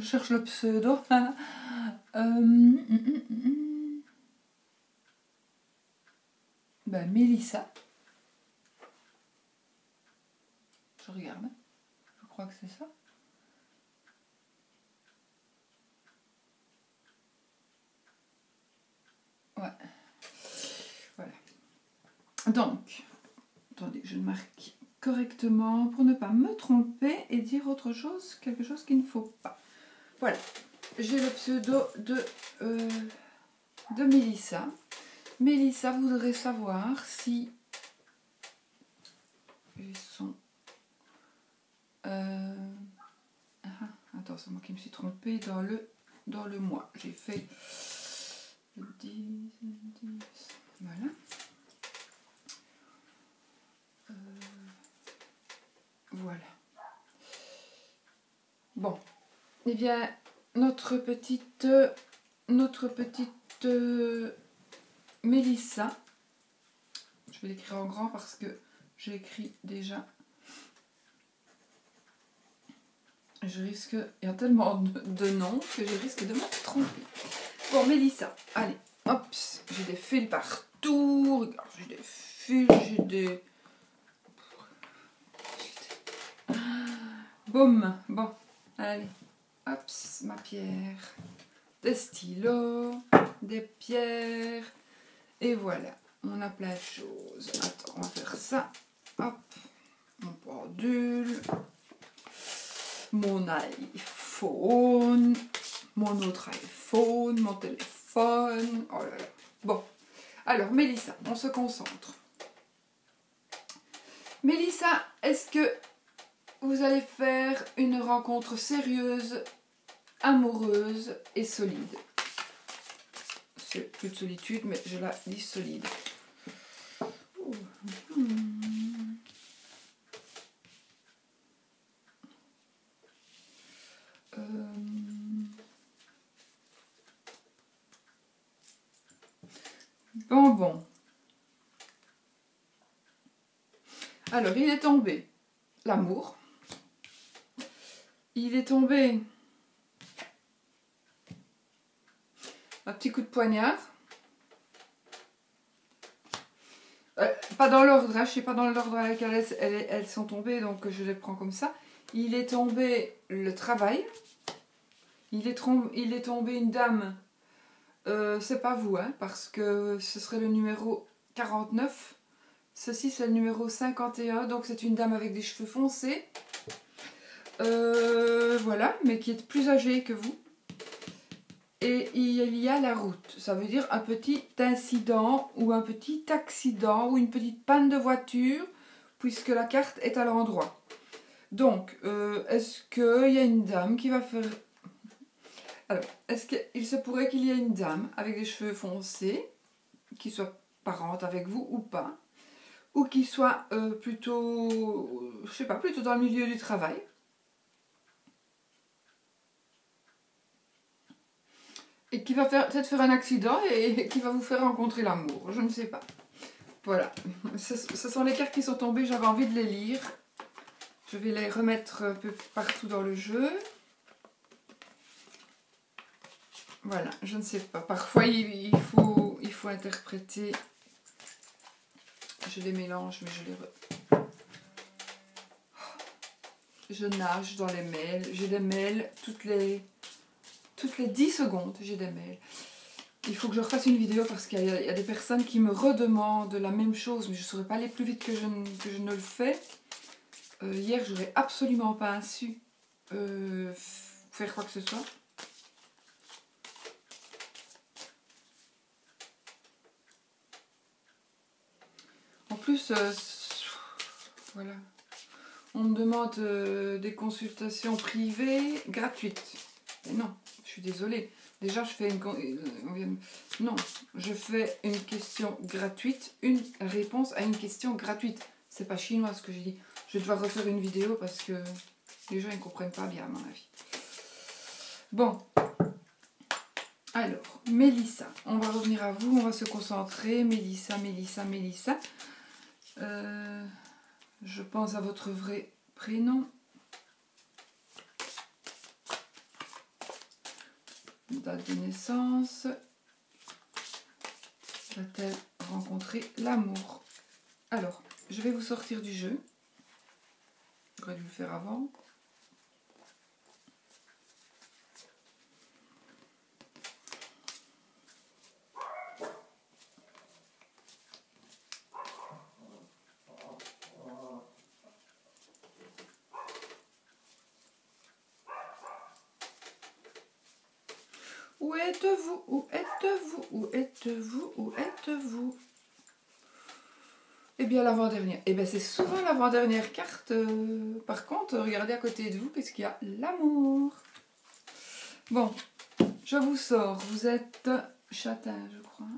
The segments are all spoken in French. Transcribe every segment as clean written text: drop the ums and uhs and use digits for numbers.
cherche le pseudo. Ben, Mélissa. Je regarde. Je crois que c'est ça. Ouais. Voilà. Donc, attendez, je marque correctement pour ne pas me tromper et dire autre chose, quelque chose qu'il ne faut pas. Voilà. J'ai le pseudo de Mélissa. Mélissa voudrait savoir si son... attends, c'est moi qui me suis trompée dans le mois. J'ai fait le 10, voilà. Voilà. Bon. Eh bien, notre petite Mélissa, je vais l'écrire en grand parce que j'ai écrit déjà. Il y a tellement de noms que je risque de me tromper. Bon, Mélissa, allez, hop, j'ai des fils partout, regarde, j'ai des fils, j'ai des... Boum, bon, allez, hop, ma pierre, des stylos, des pierres, et voilà, on a plein de choses. Attends, on va faire ça, hop, mon pendule, mon iPhone, mon autre iPhone, mon téléphone, oh là là. Bon, alors Mélissa, on se concentre. Mélissa, est-ce que vous allez faire une rencontre sérieuse, amoureuse et solide? C'est plus de solitude, mais je la dis solide. Bon. Alors, il est tombé l'amour. Il est tombé un petit coup de poignard. Pas dans l'ordre, hein, je ne sais pas dans l'ordre dans lequel elles sont tombées, donc je les prends comme ça. Il est tombé le travail. Il est tombé une dame. C'est pas vous, hein, parce que ce serait le numéro 49. Ceci, c'est le numéro 51, donc c'est une dame avec des cheveux foncés. Voilà, mais qui est plus âgée que vous. Et il y a la route. Ça veut dire un petit incident ou un petit accident ou une petite panne de voiture, puisque la carte est à l'endroit. Donc, est-ce qu'il y a une dame qui va faire... Alors, est-ce qu'il se pourrait qu'il y ait une dame avec des cheveux foncés, qui soit parente avec vous ou pas, ou qui soit plutôt, je sais pas, plutôt dans le milieu du travail. Et qui va peut-être faire un accident et qui va vous faire rencontrer l'amour, je ne sais pas. Voilà, ce sont les cartes qui sont tombées, j'avais envie de les lire. Je vais les remettre un peu partout dans le jeu. Voilà, je ne sais pas. Parfois, il faut interpréter. Je les mélange, mais je nage dans les mails. J'ai des mails toutes les 10 secondes. J'ai des mails. Il faut que je refasse une vidéo parce qu'il y a des personnes qui me redemandent la même chose, mais je ne saurais pas aller plus vite que je ne le fais. Hier, je n'aurais absolument pas su faire quoi que ce soit. En plus, voilà, on me demande des consultations privées gratuites. Et non, je suis désolée. Déjà, je fais je fais une question gratuite, une réponse à une question gratuite. C'est pas chinois ce que j'ai dit. Je vais devoir refaire une vidéo parce que les gens ne comprennent pas bien à mon avis. Bon. Alors, Mélissa, on va revenir à vous, on va se concentrer. Mélissa. Je pense à votre vrai prénom. date de naissance va-t-elle rencontrer l'amour? Alors, je vais vous sortir du jeu. J'aurais dû le faire avant. Où êtes-vous? Où êtes-vous? Où êtes-vous? Où êtes-vous? Eh bien, l'avant-dernière. Eh bien, c'est souvent l'avant-dernière carte. Par contre, regardez à côté de vous, qu'est-ce qu'il y a? L'amour. Bon, je vous sors. Vous êtes châtain, je crois.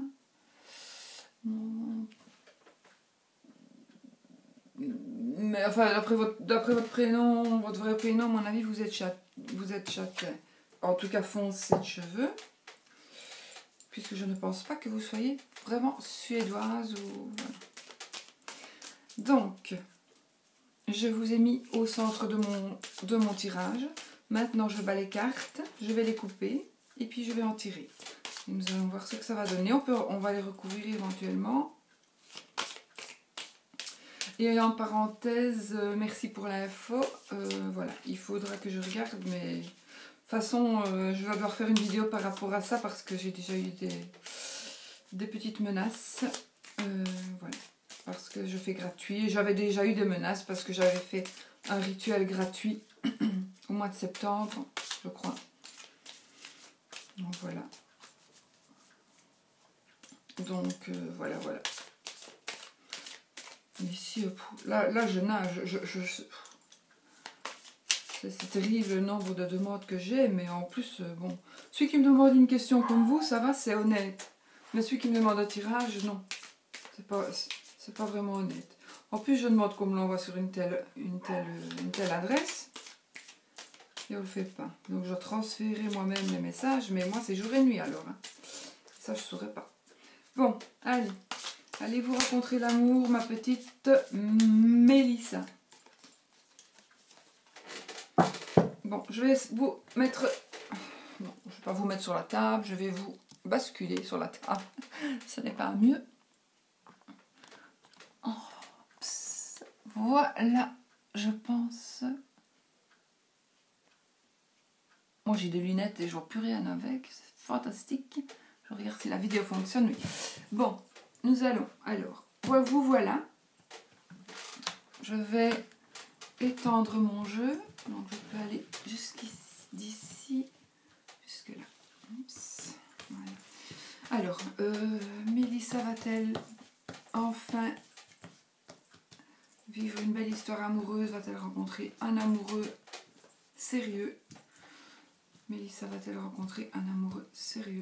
Mais enfin, d'après votre prénom, votre vrai prénom, à mon avis, vous êtes châtain. En tout cas, foncé de cheveux. Puisque je ne pense pas que vous soyez vraiment suédoise ou... Voilà. Donc, je vous ai mis au centre de mon tirage. Maintenant, je bats les cartes, je vais les couper et puis je vais en tirer. Et nous allons voir ce que ça va donner. On va les recouvrir éventuellement. Et en parenthèse, merci pour l'info. Voilà, il faudra que je regarde, mais de toute façon, je vais devoir faire une vidéo par rapport à ça parce que j'ai déjà eu des petites menaces. Voilà. Parce que je fais gratuit. J'avais déjà eu des menaces parce que j'avais fait un rituel gratuit au mois de septembre, je crois. Donc voilà. Donc voilà. Ici, là je nage. C'est terrible le nombre de demandes que j'ai, mais en plus, bon. Celui qui me demande une question comme vous, ça va, c'est honnête. Mais celui qui me demande un tirage, non. C'est pas vraiment honnête. En plus, je demande qu'on me l'envoie sur une telle adresse. Et on le fait pas. Donc, je transférerai moi-même les messages. Mais moi, c'est jour et nuit alors. Hein. Ça, je ne saurais pas. Bon, allez. Allez vous rencontrer l'amour, ma petite Mélissa. Bon, je vais vous mettre... Non, je ne vais pas vous mettre sur la table. Je vais vous basculer sur la table. Ce n'est pas mieux. Voilà, je pense. Moi j'ai des lunettes et je vois plus rien avec. C'est fantastique. Je regarde si la vidéo fonctionne. Oui. Bon, nous allons. Alors, vous voilà. Je vais étendre mon jeu. Donc je peux aller d'ici jusque là. Oups. Voilà. Alors, Mélissa va-t-elle enfin vivre une belle histoire amoureuse? Va-t-elle rencontrer un amoureux sérieux? Mélissa va-t-elle rencontrer un amoureux sérieux?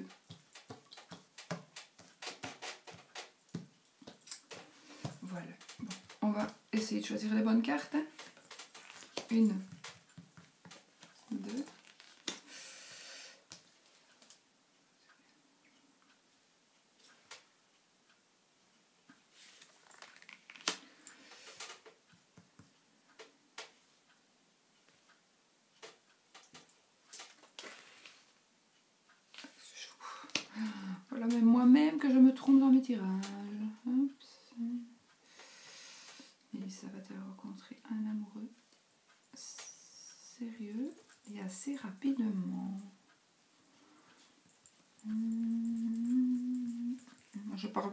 Voilà. Bon, on va essayer de choisir les bonnes cartes. Une, deux. Voilà, même moi-même que je me trompe dans mes tirages. Oups. Mélissa va-t-elle rencontrer un amoureux sérieux et assez rapidement? Je parle...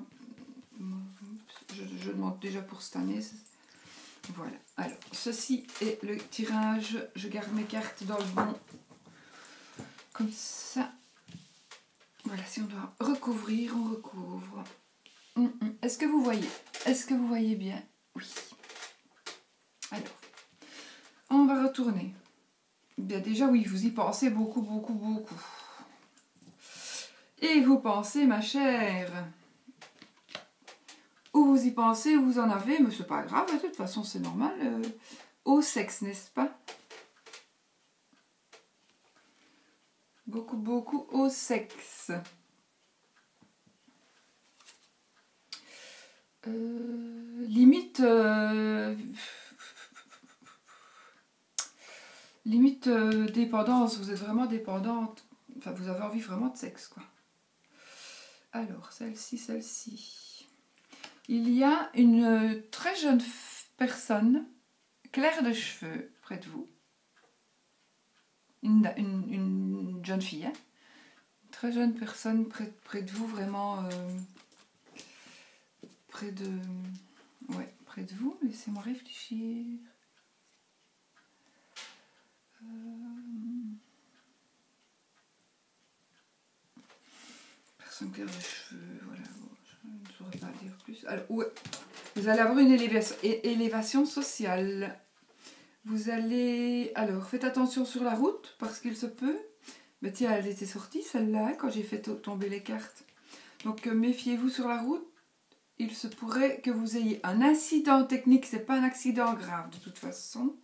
Je demande déjà pour cette année. Voilà. Alors, ceci est le tirage. Je garde mes cartes dans le bon. Comme ça. Voilà, si on doit recouvrir, on recouvre. Est-ce que vous voyez? Est-ce que vous voyez bien? Oui. Alors, on va retourner. Bien déjà, oui, vous y pensez beaucoup. Et vous pensez, ma chère, où vous y pensez, où vous en avez, mais c'est pas grave, de toute façon, c'est normal. Au sexe, n'est-ce pas? Beaucoup au sexe. Limite dépendance, vous êtes vraiment dépendante. Enfin, vous avez envie vraiment de sexe, quoi. Alors, celle-ci. Il y a une très jeune personne, claire de cheveux, près de vous. Une jeune fille, hein. Une très jeune personne près de vous, vraiment près de vous. Laissez-moi réfléchir. Personne claire de cheveux, voilà. Bon, je ne saurais pas dire plus. Alors, ouais. Vous allez avoir une élévation sociale. Vous allez... Alors, faites attention sur la route, parce qu'il se peut... Mais tiens, elle était sortie, celle-là, quand j'ai fait tomber les cartes. Donc, méfiez-vous sur la route. Il se pourrait que vous ayez un incident technique. C'est pas un accident grave, de toute façon.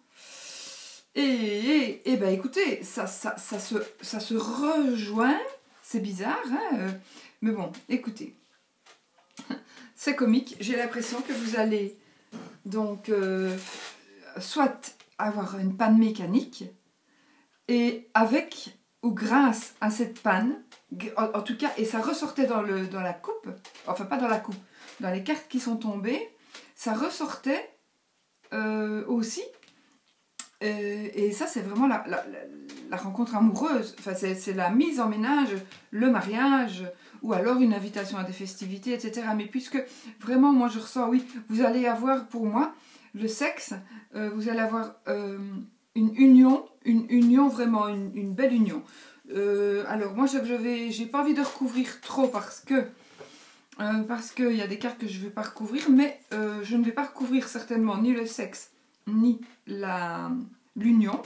Et ben, écoutez, ça se rejoint. C'est bizarre, hein, mais bon, écoutez. C'est comique. J'ai l'impression que vous allez donc soit avoir une panne mécanique et avec ou grâce à cette panne, en tout cas, et ça ressortait dans la coupe, enfin pas dans la coupe, dans les cartes qui sont tombées, ça ressortait aussi. Et ça, c'est vraiment la rencontre amoureuse. Enfin, c'est la mise en ménage, le mariage, ou alors une invitation à des festivités, etc. Mais puisque vraiment, moi, je ressens, oui, vous allez avoir, pour moi, le sexe, vous allez avoir une union, vraiment, une belle union. Alors, moi, j'ai pas envie de recouvrir trop parce qu'il y a des cartes que je ne vais pas recouvrir, mais je ne vais pas recouvrir certainement ni le sexe, ni l'union.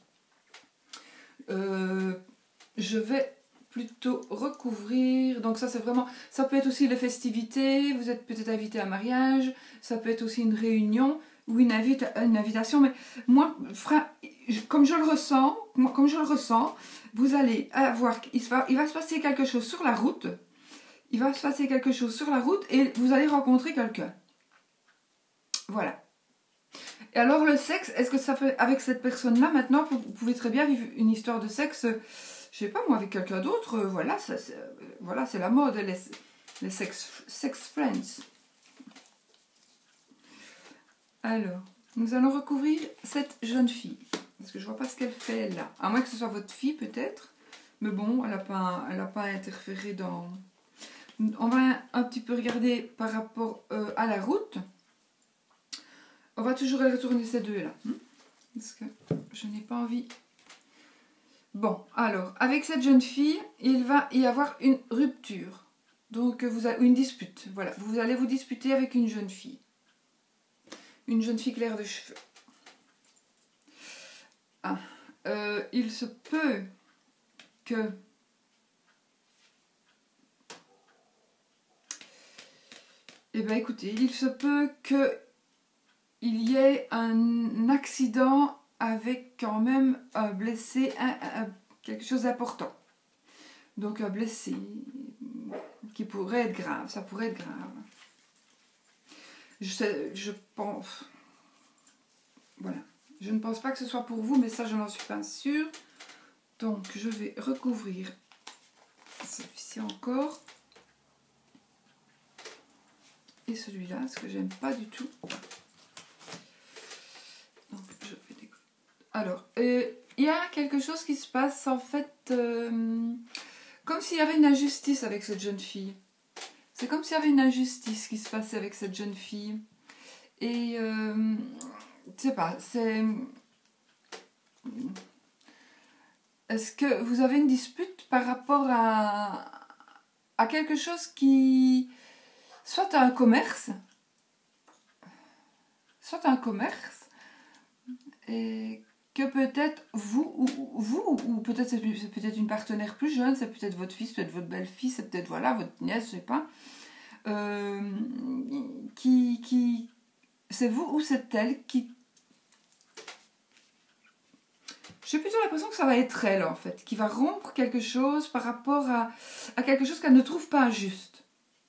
Je vais plutôt recouvrir, donc ça c'est vraiment, ça peut être aussi les festivités, vous êtes peut-être invité à un mariage, ça peut être aussi une réunion ou une invitation, mais moi, comme je le ressens, vous allez avoir, il va se passer quelque chose sur la route, et vous allez rencontrer quelqu'un. Voilà. Et alors le sexe, est-ce que ça fait avec cette personne-là maintenant, vous pouvez très bien vivre une histoire de sexe, je sais pas moi, avec quelqu'un d'autre, voilà, c'est la mode, les sex friends. Alors, nous allons recouvrir cette jeune fille, parce que je vois pas ce qu'elle fait là, à moins que ce soit votre fille peut-être, mais bon, elle n'a pas interféré dans... On va un petit peu regarder par rapport à la route. On va toujours retourner ces deux-là. Parce que je n'ai pas envie. Bon, alors, avec cette jeune fille, il va y avoir une rupture. Donc, une dispute. Voilà, vous allez vous disputer avec une jeune fille. Une jeune fille claire de cheveux. Ah, il se peut que... Eh bien, écoutez, il se peut que il y ait un accident avec quand même un blessé, quelque chose d'important. Donc un blessé qui pourrait être grave, ça pourrait être grave. Je pense... Voilà. Je ne pense pas que ce soit pour vous, mais ça je n'en suis pas sûre. Donc je vais recouvrir celui-ci encore. Et celui-là, parce que j'aime pas du tout. Donc, alors, il y a quelque chose qui se passe en fait, comme s'il y avait une injustice avec cette jeune fille. C'est comme s'il y avait une injustice qui se passait avec cette jeune fille. Et, je sais pas, c'est... Est-ce que vous avez une dispute par rapport à quelque chose qui... Soit un commerce, et que peut-être ou peut-être c'est peut-être une partenaire plus jeune, c'est peut-être votre fils, peut-être votre belle-fille, c'est peut-être voilà, votre nièce, je sais pas, qui c'est vous ou c'est elle qui... J'ai plutôt l'impression que ça va être elle en fait, qui va rompre quelque chose par rapport à quelque chose qu'elle ne trouve pas juste.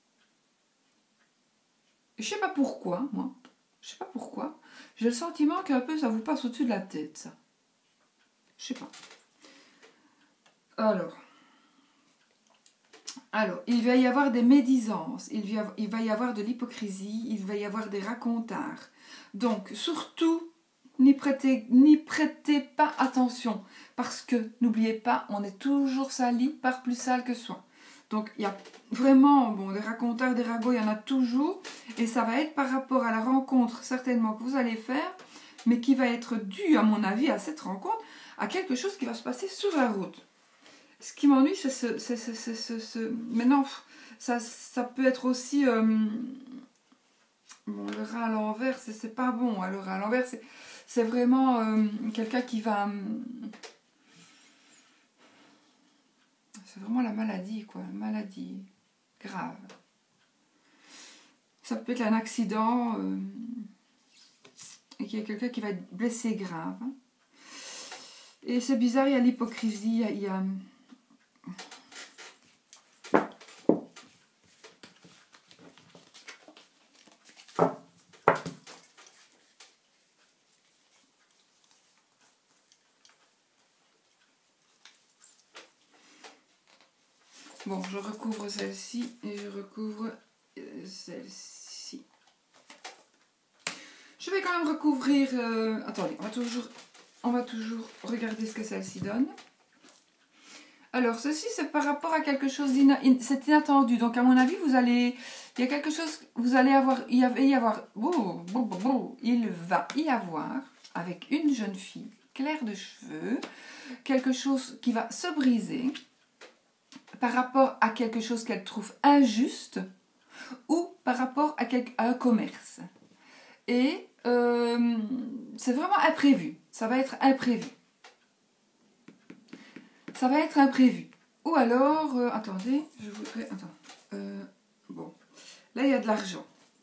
Je sais pas pourquoi, moi. Je sais pas pourquoi. J'ai le sentiment qu'un peu ça vous passe au-dessus de la tête, ça. Je sais pas. Alors, Alors, il va y avoir des médisances, il va y avoir de l'hypocrisie, il va y avoir des racontards. Donc, surtout, n'y prêtez pas attention. Parce que, n'oubliez pas, on est toujours sali par plus sale que soi. Donc, il y a vraiment, bon, des racontards, des ragots, il y en a toujours. Et ça va être par rapport à la rencontre, certainement, que vous allez faire, mais qui va être due, à mon avis, à cette rencontre, à quelque chose qui va se passer sur la route. Ce qui m'ennuie, c'est ce... Maintenant, ça peut être aussi... Bon, le rat à l'envers, c'est pas bon. Hein, le rat à l'envers, c'est vraiment quelqu'un qui va... C'est vraiment la maladie, quoi. Une maladie grave. Ça peut être un accident et qu'il y a quelqu'un qui va être blessé grave. Et c'est bizarre, il y a l'hypocrisie, il y a... Bon, je recouvre celle-ci et je recouvre celle-ci. Je vais quand même recouvrir... Attendez, on va toujours regarder ce que celle-ci donne. Alors, ceci, c'est par rapport à quelque chose c'est inattendu. Donc, à mon avis, il y a quelque chose, il va y avoir, avec une jeune fille claire de cheveux, quelque chose qui va se briser par rapport à quelque chose qu'elle trouve injuste ou par rapport à un commerce. Et c'est vraiment imprévu. Ça va être imprévu. Ça va être imprévu. Ou alors, attendez, je voudrais... Attends. Bon, là, il y a de l'argent.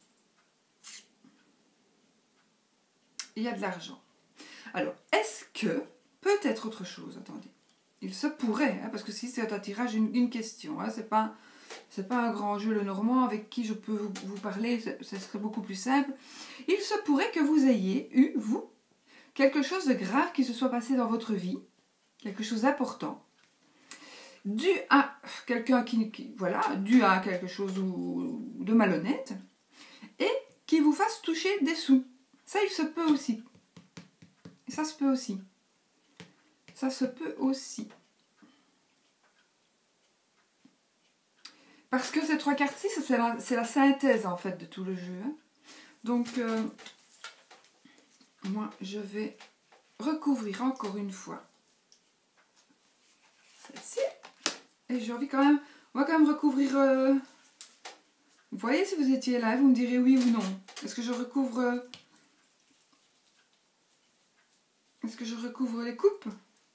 Il y a de l'argent. Alors, est-ce que... Peut-être autre chose, attendez. Il se pourrait, hein, parce que si c'est un tirage, une question, hein, c'est pas un grand jeu le normand avec qui je peux vous parler, ce serait beaucoup plus simple. Il se pourrait que vous ayez eu, vous, quelque chose de grave qui se soit passé dans votre vie, quelque chose d'important, dû à quelqu'un dû à quelque chose de malhonnête, et qui vous fasse toucher des sous. Ça, il se peut aussi. Ça se peut aussi. Ça se peut aussi. Parce que ces 3 cartes-ci, c'est la synthèse en fait de tout le jeu. Hein. Donc, moi, je vais recouvrir encore une fois celle-ci. Et j'ai envie quand même... On va quand même recouvrir... Vous voyez, si vous étiez là, vous me direz oui ou non. Est-ce que je recouvre... Est-ce que je recouvre les coupes?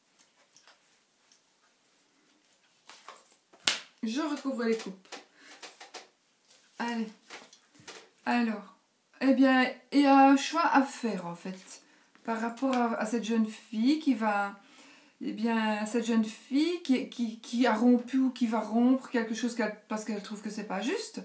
Je recouvre les coupes. Allez. Alors. Eh bien, il y a un choix à faire, en fait. Par rapport à cette jeune fille qui va... Eh bien, cette jeune fille qui a rompu ou qui va rompre quelque chose parce qu'elle trouve que c'est pas juste.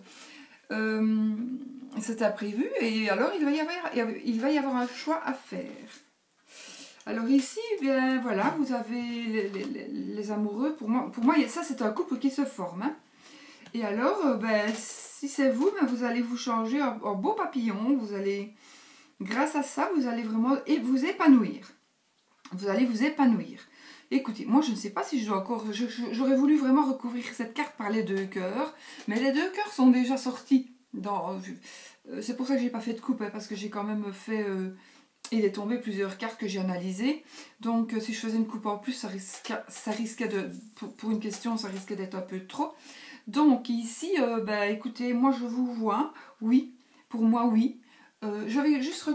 C'est imprévu. Et alors, il va y avoir un choix à faire. Alors ici, bien voilà, vous avez les amoureux. Pour moi, ça c'est un couple qui se forme. Hein. Et alors, si c'est vous, vous allez vous changer en beau papillon. Vous allez, grâce à ça, vous allez vraiment vous épanouir. Vous allez vous épanouir. Écoutez, moi je ne sais pas si je dois encore... J'aurais voulu vraiment recouvrir cette carte par les 2 cœurs. Mais les 2 cœurs sont déjà sortis. C'est pour ça que j'ai pas fait de coupe, hein, parce que j'ai quand même fait... il est tombé plusieurs cartes que j'ai analysées. Donc si je faisais une coupe en plus, ça risquait de... Pour une question, ça risquait d'être un peu trop. Donc ici, écoutez, moi je vous vois. Oui, pour moi oui. Je vais juste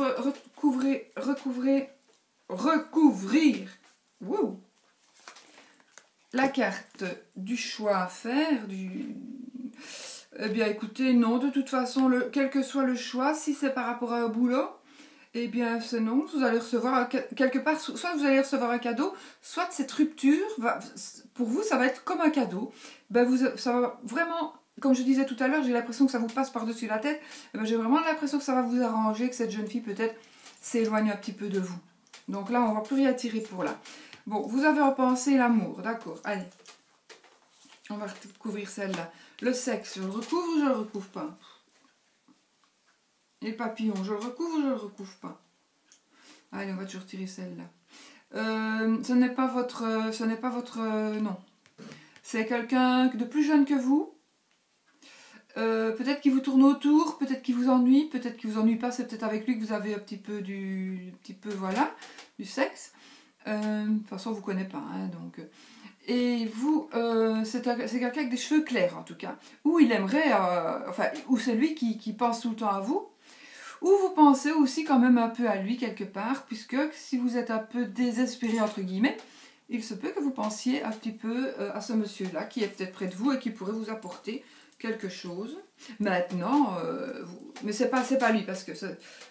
recouvrir wow, la carte du choix à faire. Eh bien écoutez, non, de toute façon, quel que soit le choix, si c'est par rapport à un boulot, eh bien, c'est non, vous allez recevoir quelque part, soit vous allez recevoir un cadeau, soit cette rupture, pour vous, ça va être comme un cadeau. Ça va vraiment, comme je disais tout à l'heure, j'ai l'impression que ça vous passe par-dessus la tête. J'ai vraiment l'impression que ça va vous arranger, que cette jeune fille peut-être s'éloigne un petit peu de vous. Donc là, on ne va plus rien tirer pour là. Bon, vous avez repensé l'amour, d'accord, allez. On va recouvrir celle-là. Le sexe, je le recouvre ou je le recouvre pas? Et le papillon, je le recouvre ou je le recouvre pas? Allez, on va toujours tirer celle-là. Ce n'est pas votre non. C'est quelqu'un de plus jeune que vous. Peut-être qu'il vous tourne autour, peut-être qu'il vous ennuie pas, c'est peut-être avec lui que vous avez un petit peu du sexe. De toute façon, on vous connaît pas, hein, donc. Et vous, c'est quelqu'un avec des cheveux clairs en tout cas. Ou il aimerait, ou c'est lui qui pense tout le temps à vous. Ou vous pensez aussi quand même un peu à lui quelque part, puisque si vous êtes un peu désespéré entre guillemets, il se peut que vous pensiez un petit peu à ce monsieur-là qui est peut-être près de vous et qui pourrait vous apporter quelque chose. Maintenant, mais c'est pas lui parce que je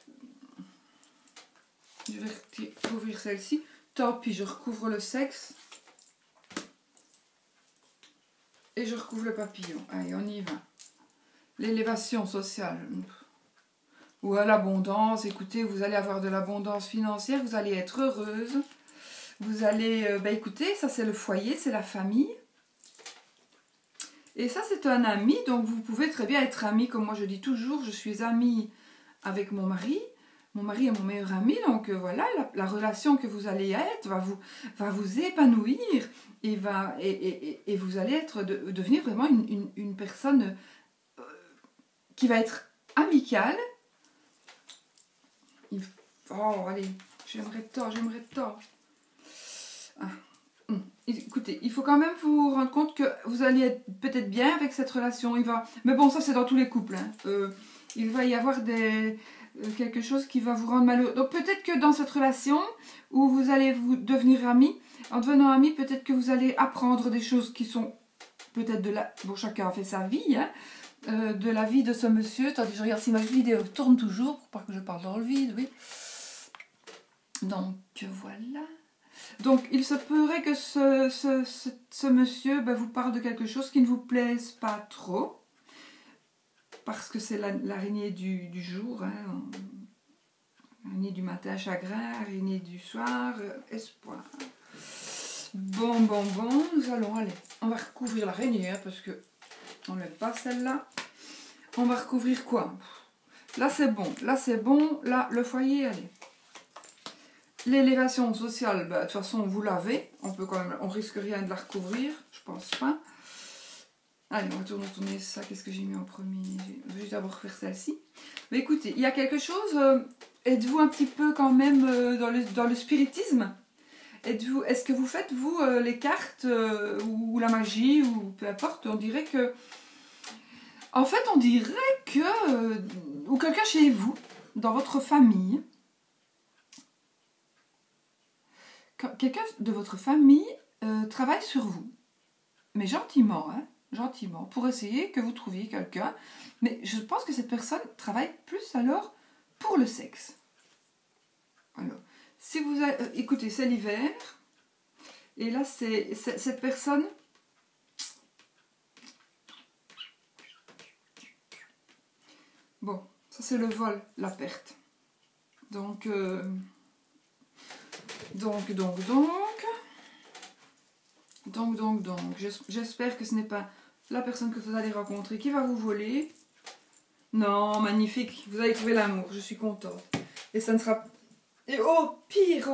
vais couvrir celle-ci. Tant pis, je recouvre le sexe et je recouvre le papillon. Allez, on y va. L'élévation sociale. Ou à l'abondance, écoutez, vous allez avoir de l'abondance financière, vous allez être heureuse. Vous allez, écoutez, ça c'est le foyer, c'est la famille. Et ça c'est un ami, donc vous pouvez très bien être ami, comme moi je dis toujours, je suis amie avec mon mari. Mon mari est mon meilleur ami, donc voilà, la relation que vous allez être va vous épanouir et vous allez devenir vraiment une personne qui va être amicale. Oh, allez, j'aimerais tant. Ah. Écoutez, il faut quand même vous rendre compte que vous allez être peut-être bien avec cette relation. Mais bon, ça c'est dans tous les couples. Hein. Il va y avoir quelque chose qui va vous rendre malheureux. Donc peut-être que dans cette relation où vous allez vous devenir amis, en devenant amis, peut-être que vous allez apprendre des choses qui sont peut-être Bon, chacun a fait sa vie, hein. De la vie de ce monsieur. Attendez, je regarde si ma vidéo tourne toujours, pour pas que je parle dans le vide, oui. Donc voilà. Donc il se pourrait que ce monsieur vous parle de quelque chose qui ne vous plaise pas trop. Parce que c'est l'araignée du jour. Hein. Araignée du matin, chagrin. Araignée du soir, espoir. Bon, nous allons aller. On va recouvrir l'araignée, hein, parce que on n'aime pas celle-là. On va recouvrir quoi? Là c'est bon. Là le foyer, allez. L'élévation sociale, de toute façon vous l'avez. On risque rien de la recouvrir, je pense pas. Allez, on va tourner ça. Qu'est-ce que j'ai mis en premier? Je vais juste d'abord faire celle-ci. Mais écoutez, il y a quelque chose. Êtes-vous un petit peu quand même dans le spiritisme? Est-ce que vous faites, vous, les cartes ou la magie, ou peu importe? On dirait que... En fait, on dirait que... ou quelqu'un chez vous, dans votre famille... Quelqu'un de votre famille travaille sur vous. Mais gentiment, hein, gentiment, pour essayer que vous trouviez quelqu'un. Mais je pense que cette personne travaille plus alors pour le sexe. Alors, si vous avez, écoutez, c'est l'hiver. Et là, c'est cette personne. Bon, ça c'est le vol, la perte. Donc, j'espère que ce n'est pas la personne que vous allez rencontrer qui va vous voler. Non, magnifique, vous avez trouvé l'amour, je suis contente. Et ça ne sera... Et au pire,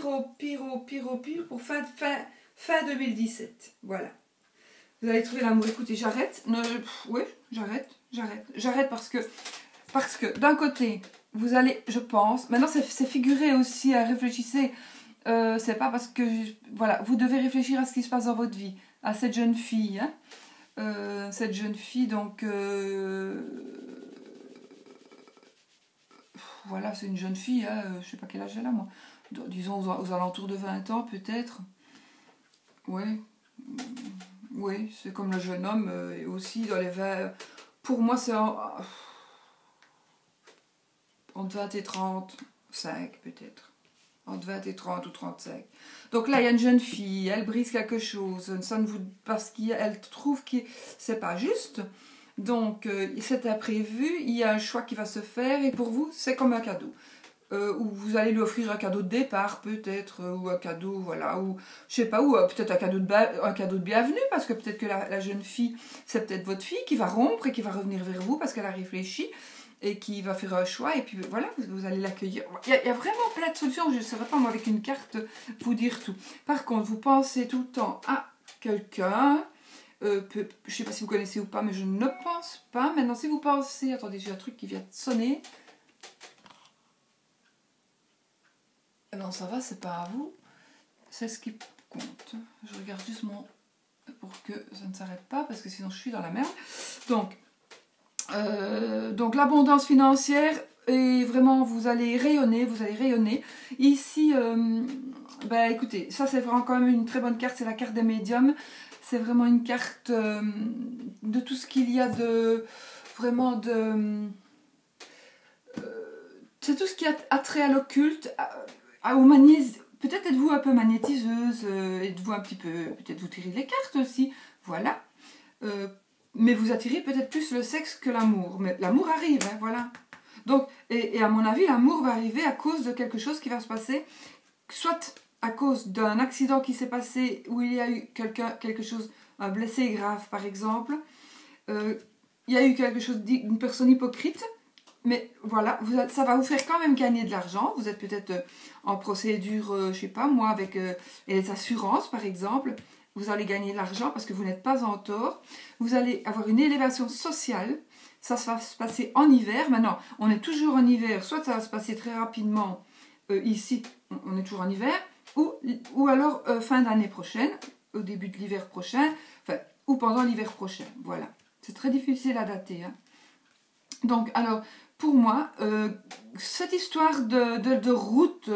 pour fin 2017. Voilà. Vous allez trouver l'amour. Écoutez, j'arrête. Oui, j'arrête parce que d'un côté, vous allez, je pense... Maintenant, c'est figuré aussi, réfléchissez... c'est pas parce que... Voilà, vous devez réfléchir à ce qui se passe dans votre vie. À cette jeune fille. Hein. Cette jeune fille, donc... voilà, c'est une jeune fille. Hein, je sais pas quel âge elle a, moi. Disons aux alentours de 20 ans, peut-être. Oui, c'est comme le jeune homme. Et aussi dans les 20... Pour moi, c'est entre 20 et 35, peut-être. Entre 20 et 30 ou 35. Donc là, il y a une jeune fille, elle brise quelque chose, parce qu'elle trouve que c'est pas juste. Donc, c'est imprévu, il y a un choix qui va se faire, et pour vous, c'est comme un cadeau. ou vous allez lui offrir un cadeau de départ peut-être, ou un cadeau, voilà, ou je sais pas, ou peut-être un cadeau de bienvenue, parce que peut-être que la jeune fille, c'est peut-être votre fille qui va rompre et qui va revenir vers vous parce qu'elle a réfléchi et qui va faire un choix, et puis voilà, vous allez l'accueillir. Il y a vraiment plein de solutions, je ne saurais pas moi avec une carte vous dire tout. Par contre, vous pensez tout le temps à quelqu'un, je ne sais pas si vous connaissez ou pas, mais je ne pense pas. Maintenant, si vous pensez, attendez, j'ai un truc qui vient de sonner. Non, ça va, c'est pas à vous. C'est ce qui compte. Je regarde juste pour que ça ne s'arrête pas, parce que sinon je suis dans la merde. Donc l'abondance financière, et vraiment vous allez rayonner, Ici, écoutez, ça c'est vraiment quand même une très bonne carte, c'est la carte des médiums. C'est vraiment une carte de tout ce qu'il y a de... Vraiment de... c'est tout ce qui a trait à l'occulte, au magnétisme. Peut-être êtes-vous un peu magnétiseuse, êtes-vous un petit peu... Peut-être vous tirez les cartes aussi, voilà. Mais vous attirez peut-être plus le sexe que l'amour. Mais l'amour arrive, hein, voilà. Donc, et à mon avis, l'amour va arriver à cause de quelque chose qui va se passer, soit à cause d'un accident qui s'est passé où il y a eu quelque chose, un blessé grave par exemple, il y a eu quelque chose d'une personne hypocrite, mais voilà, ça va vous faire quand même gagner de l'argent. Vous êtes peut-être en procédure, je sais pas moi, avec les assurances par exemple. Vous allez gagner de l'argent parce que vous n'êtes pas en tort. Vous allez avoir une élévation sociale. Ça va se passer en hiver. Maintenant, on est toujours en hiver. Soit ça va se passer très rapidement ici, on est toujours en hiver. Ou alors fin d'année prochaine, au début de l'hiver prochain. Enfin, ou pendant l'hiver prochain. Voilà. C'est très difficile à dater. Hein. Donc, alors, pour moi, cette histoire de route,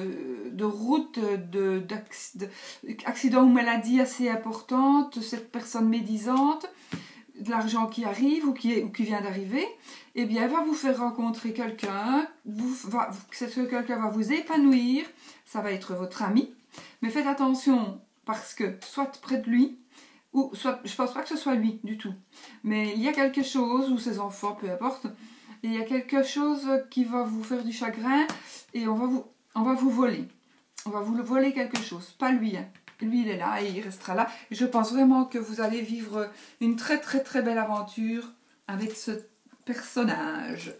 d'accident ou maladie assez importante, cette personne médisante, de l'argent qui arrive ou qui vient d'arriver, eh bien, elle va vous faire rencontrer quelqu'un, ce quelqu'un va vous épanouir, ça va être votre ami, mais faites attention, parce que soit près de lui, ou soit, je ne pense pas que ce soit lui du tout, mais il y a quelque chose, ou ses enfants, peu importe, il y a quelque chose qui va vous faire du chagrin et on va vous voler. On va vous voler quelque chose, pas lui. Hein. Lui, il est là et il restera là. Et je pense vraiment que vous allez vivre une très très très belle aventure avec ce personnage.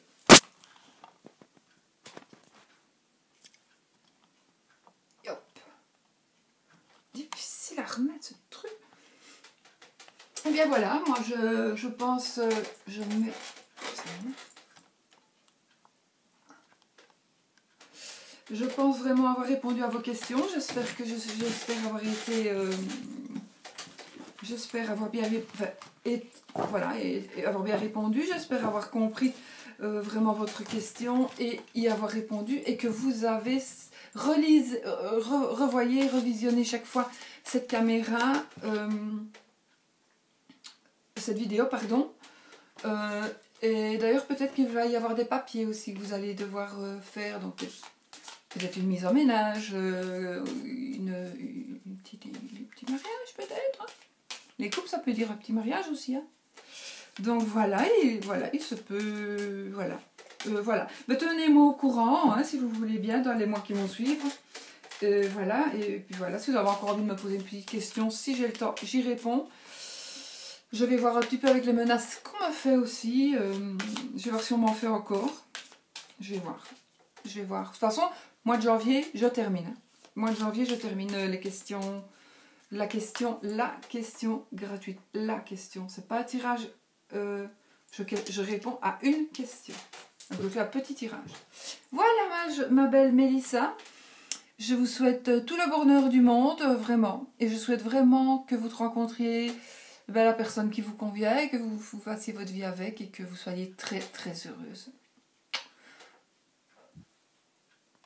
Hop. Difficile à remettre ce truc. Et bien voilà, moi je pense, je mets... Je pense vraiment avoir répondu à vos questions. J'espère avoir été... j'espère avoir bien... avoir bien répondu. J'espère avoir compris vraiment votre question et y avoir répondu. Et que vous avez revisionné chaque fois cette vidéo, pardon. Et d'ailleurs, peut-être qu'il va y avoir des papiers aussi que vous allez devoir faire. Donc... peut-être une mise en ménage, un petit mariage peut-être. Les couples, ça peut dire un petit mariage aussi. Hein. Donc voilà, il se peut... Voilà. Voilà. Mais tenez-moi au courant, hein, si vous voulez bien, dans les mois qui vont suivre. Voilà, et puis voilà, si vous avez encore envie de me poser une petite question, si j'ai le temps, j'y réponds. Je vais voir un petit peu avec les menaces qu'on m'a fait aussi. Je vais voir si on m'en fait encore. Je vais voir. De toute façon... mois de janvier, je termine. Les questions. La question gratuite. La question. C'est pas un tirage. Je réponds à une question. Donc je fais un petit tirage. Voilà ma belle Mélissa. Je vous souhaite tout le bonheur du monde, vraiment. Et je souhaite vraiment que vous rencontriez la personne qui vous convient, et que vous fassiez votre vie avec et que vous soyez très très heureuse.